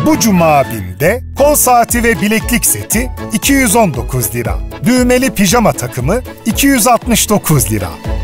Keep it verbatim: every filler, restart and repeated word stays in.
Bu cuma BİM'de kol saati ve bileklik seti iki yüz on dokuz lira. Düğmeli pijama takımı iki yüz altmış dokuz lira.